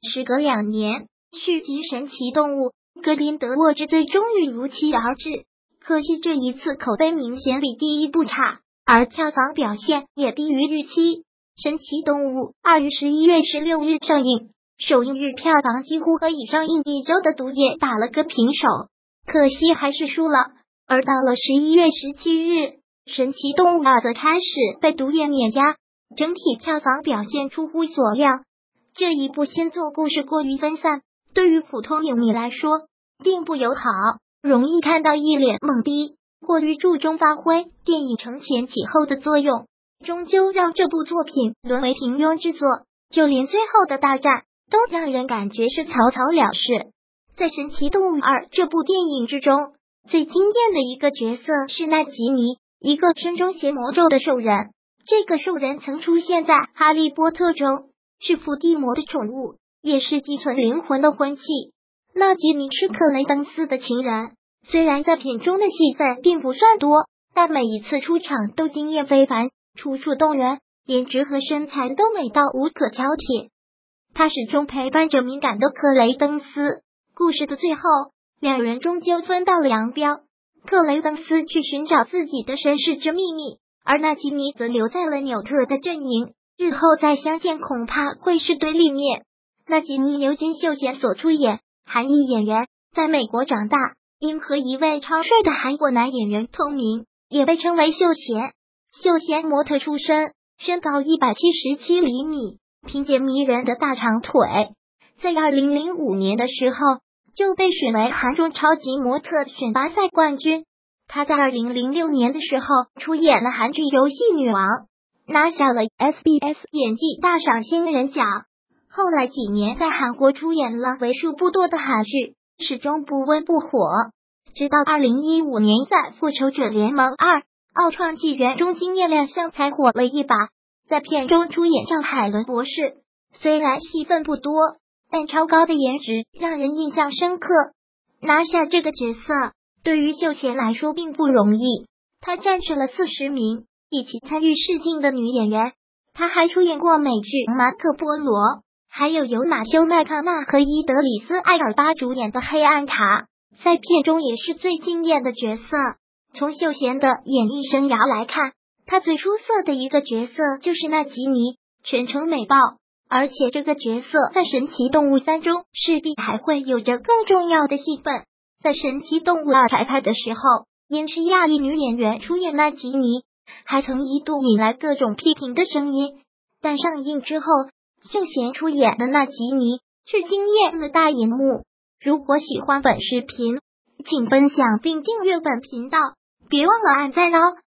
时隔2年，续集《神奇动物格林德沃之罪》终于如期而至。可惜这一次口碑明显比第一部差，而票房表现也低于预期。《神奇动物2》于11月16日上映，首映日票房几乎和已上映1周的《毒液》打了个平手，可惜还是输了。而到了11月17日，《神奇动物2》则开始被《毒液》碾压，整体票房表现出乎所料。这一部新作故事过于分散，对于普通影迷来说并不友好，容易看到一脸懵逼，过于注重发挥电影承前启后的作用，终究让这部作品沦为平庸之作。就连最后的大战都让人感觉是草草了事。在《神奇动物2》这部电影之中，最惊艳的一个角色是纳吉尼，一个身中邪魔咒的兽人。这个兽人曾出现在《哈利波特》中，是伏地魔的宠物，也是寄存灵魂的魂器。纳吉尼是克雷登斯的情人，虽然在片中的戏份并不算多，但每一次出场都惊艳非凡，楚楚动人，颜值和身材都美到无可挑剔。他始终陪伴着敏感的克雷登斯。故事的最后，两人终究分道扬镳。克雷登斯去寻找自己的身世之秘密，而纳吉尼则留在了纽特的阵营，日后再相见恐怕会是对立面。纳吉尼由金秀贤所出演，韩裔演员，在美国长大，因和一位超帅的韩国男演员同名，也被称为秀贤。秀贤模特出身，身高177厘米，凭借迷人的大长腿，在2005年的时候就被选为韩中超级模特选拔赛冠军。他在2006年的时候出演了韩剧《游戏女王》，拿下了 SBS 演技大赏新人奖。后来几年在韩国出演了为数不多的韩剧，始终不温不火。直到2015年在《复仇者联盟2：奥创纪元》中惊艳亮相，才火了一把。在片中出演上海伦博士，虽然戏份不多，但超高的颜值让人印象深刻。拿下这个角色对于秀贤来说并不容易，她战胜了40名一起参与试镜的女演员。她还出演过美剧《马可波罗》，还有由马修麦康纳和伊德里斯艾尔巴主演的《黑暗塔》，在片中也是最惊艳的角色。从秀贤的演艺生涯来看，她最出色的一个角色就是纳吉尼，全程美爆。而且这个角色在《神奇动物3》中势必还会有着更重要的戏份。在《神奇动物2》开拍的时候，因是亚裔女演员出演纳吉尼，还曾一度引来各种批评的声音。但上映之后，秀贤出演的纳吉尼却惊艳了大荧幕。如果喜欢本视频，请分享并订阅本频道，别忘了按赞哦。